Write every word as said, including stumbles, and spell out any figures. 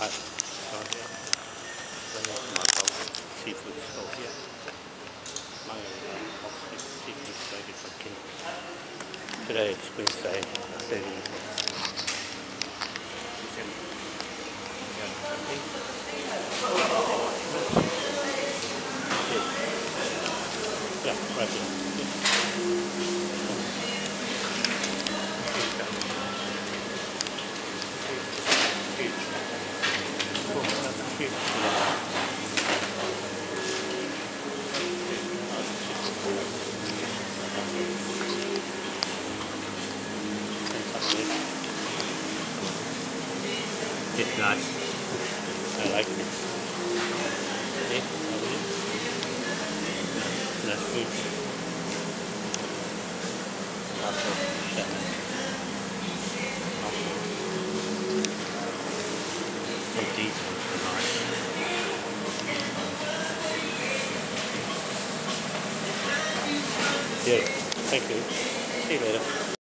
Right, right here. Then there's my bowl, seafood stall here. My uh, off seafood ready for Kina. Today it's Wednesday, thirty. Yeah, right here. It's nice. I like it. See? Nice food. Lots of salmon. Some deep ones are nice. Yeah, thank you. See you later.